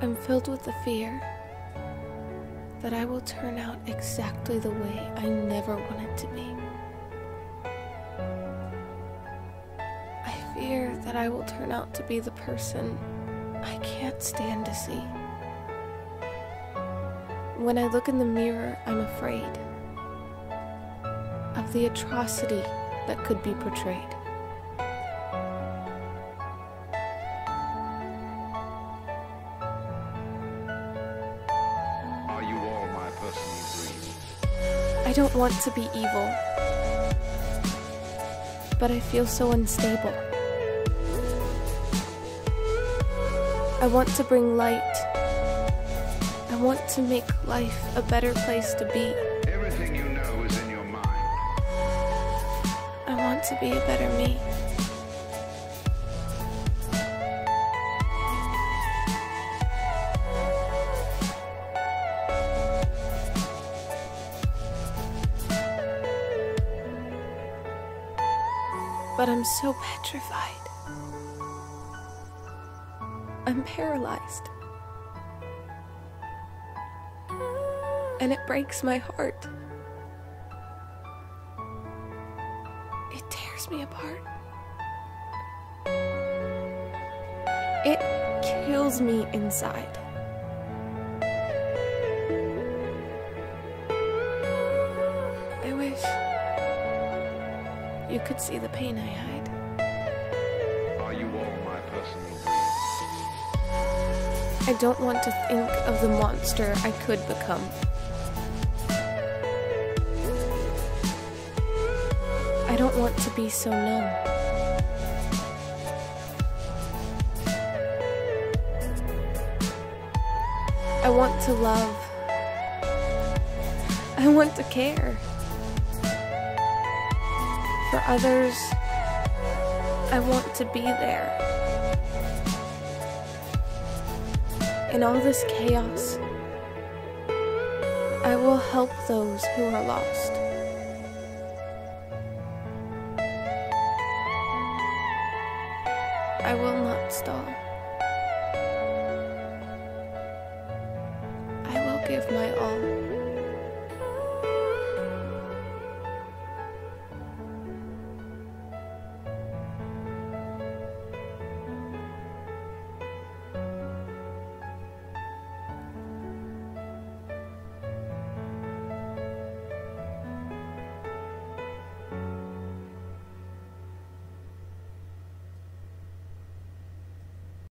I'm filled with the fear that I will turn out exactly the way I never wanted to be. I fear that I will turn out to be the person I can't stand to see. When I look in the mirror, I'm afraid of the atrocity that could be portrayed. Are you all my personal dreams? I don't want to be evil, but I feel so unstable. I want to bring light. I want to make life a better place to be. Everything you know is in your mind. I want to be a better me. But I'm so petrified. I'm paralyzed. And it breaks my heart. It tears me apart. It kills me inside. I wish you could see the pain I hide. Are you all my personal dreams? I don't want to think of the monster I could become. I don't want to be so numb. I want to love. I want to care. For others, I want to be there. In all this chaos, I will help those who are lost. I will not stall.